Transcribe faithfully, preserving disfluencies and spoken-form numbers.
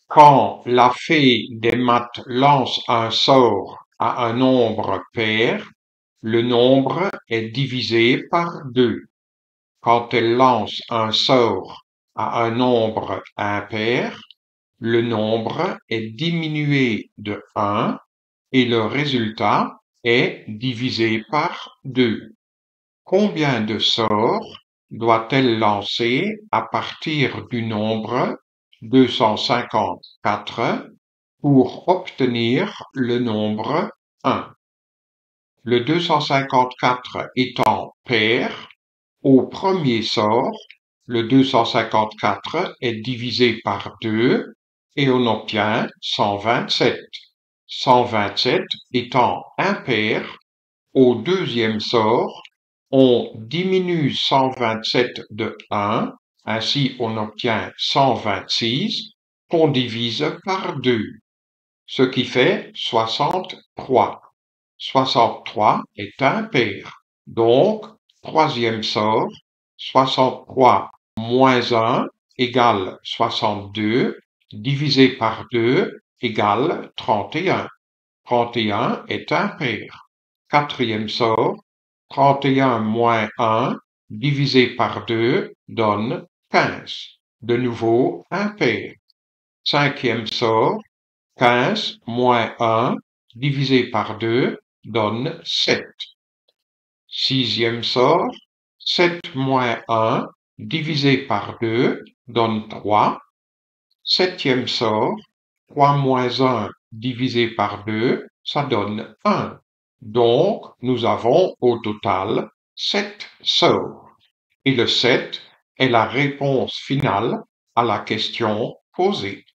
Quand la fée des maths lance un sort à un nombre pair, le nombre est divisé par deux. Quand elle lance un sort à un nombre impair, le nombre est diminué de un et le résultat est divisé par deux. Combien de sorts doit-elle lancer à partir du nombre deux cent cinquante-quatre pour obtenir le nombre un? Le deux cent cinquante-quatre étant pair, au premier sort, le deux cent cinquante-quatre est divisé par deux et on obtient cent vingt-sept. cent vingt-sept étant impair, au deuxième sort, on diminue cent vingt-sept de un, ainsi on obtient cent vingt-six, qu'on divise par deux, ce qui fait soixante-trois. soixante-trois est impair, donc, troisième sort, soixante-trois moins un égale soixante-deux, divisé par deux égale trente et un. trente et un est impair. Quatrième sort, trente et un moins un divisé par deux donne quinze. De nouveau impair. Cinquième sort, quinze moins un divisé par deux donne sept. Sixième sort, sept moins un divisé par deux donne trois. Septième sort, trois moins un divisé par deux, ça donne un. Donc, nous avons au total sept sorts. Et le sept est la réponse finale à la question posée.